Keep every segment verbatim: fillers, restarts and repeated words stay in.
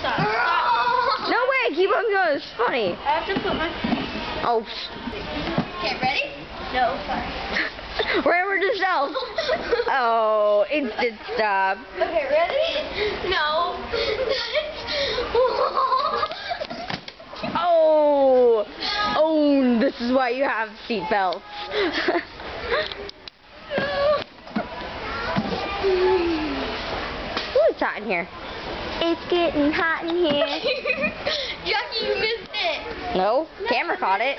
stop. Stop. No way, keep on going. It's funny. I have to put my... Oh. Okay, ready? No, sorry. Remember to self. Oh, instant stop. Okay, ready? No. Oh. Oh, this is why you have seat belts. Ooh, it's hot in here. It's getting hot in here. Jackie, you missed it. No, camera caught it.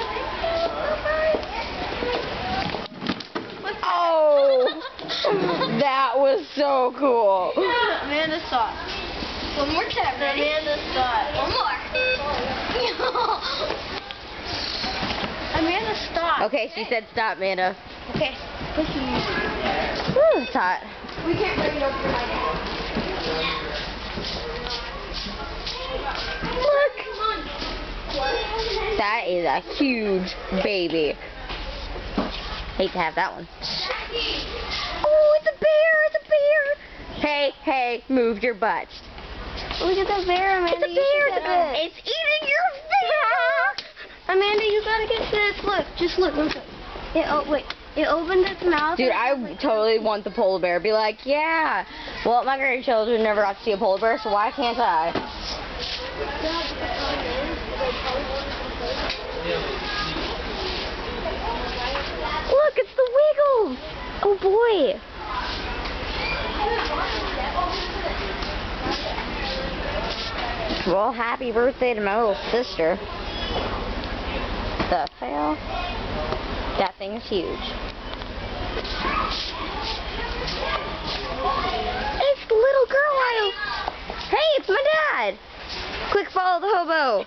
Oh, that was so cool. Amanda saw it. One more time. Amanda saw it. One more. Amanda, stop. Okay, she said stop, Amanda. Okay. Woo, it's hot. We can't bring it over to my dad. Look. That is a huge baby. Hate to have that one. Oh, it's a bear! It's a bear! Hey, hey, move your butt. Look at the bear, Amanda. It's a You bear! should It's, get a, it's eating your face! Amanda, you gotta get this. Look, just look. Look. It, oh, wait. It opened its mouth. Dude, and I it was like, totally want the polar bear. Be like, yeah. Well, my grandchildren never got to see a polar bear, so why can't I? Look, it's the Wiggles! Oh boy! Well, happy birthday to my little sister. The hell? That thing's huge. It's the little girl aisle. Hey, it's my dad. Quick, follow the hobo.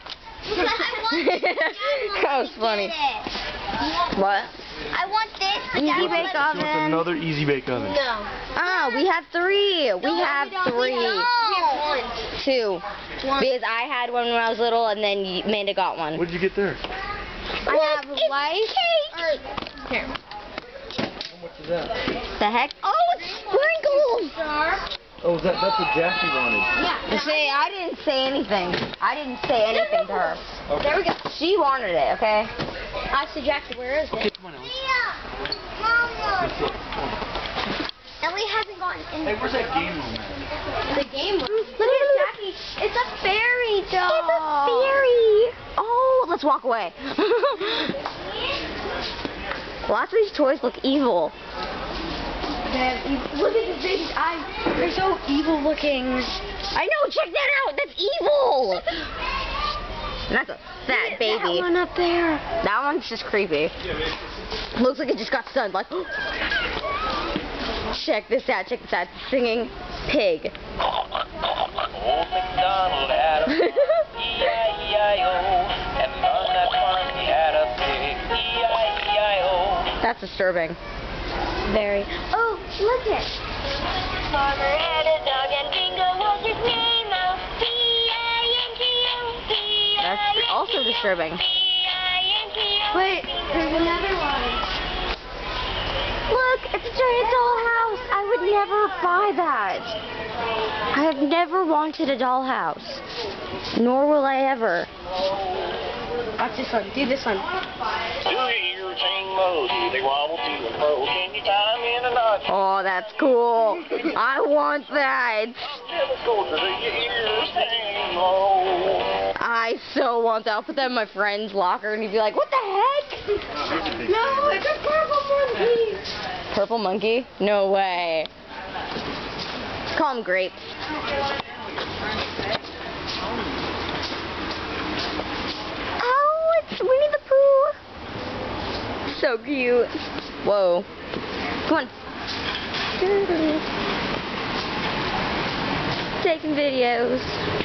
That was funny. What? I want this. but Easy Dad won't bake let me. She wants oven. another easy bake oven. No. Ah, we have three. We No, have we don't. three. We have one. Two. One. Because I had one when I was little, and then y- Amanda got one. What did you get there? I Look, have it's life. cake. Or, here. How much is that? The heck? Oh, it's sprinkles. Star. Oh, that, that's what Jackie wanted. Yeah. See, I didn't say anything. I didn't say anything to her. Okay. There we go. She wanted it, okay? I said, Jackie, where is it? Okay, come on, Ellie. Mama. Let's look. Come on. Ellie hasn't gotten in Hey, where's that game room at? the game room. Look at Jackie. It's a fairy doll. It's a fairy. Oh, let's walk away. Lots of these toys look evil. Look at the big eyes. They're so evil looking. I know, check that out. That's evil. And that's a fat baby. That one up there. That one's just creepy. Looks like it just got stunned. Like, check this out. Check this out. Singing pig. Old MacDonald had a farm, E I E I O, and on that farm he had a pig, E I E I O. That's disturbing. Very. Oh, look it. Farmer had a dog and Bingo was his name, oh, P I N G O, P I N G O. That's also disturbing. Wait, there's another one. Look, it's a giant dollhouse. I would never buy that. I have never wanted a dollhouse. Nor will I ever. Watch this one. Do this one. Do you hear sing Mosey? They wobble to and fro. Can you tie 'em in a knot? Oh, that's cool. I want that. Let's go to the ear sing low. I so want that. I'll put that in my friend's locker and he'd be like, what the heck? No, it's a purple monkey. Purple monkey? No way. Call him Grapes. Oh, it's Winnie the Pooh. So cute. Whoa. Come on. Taking videos.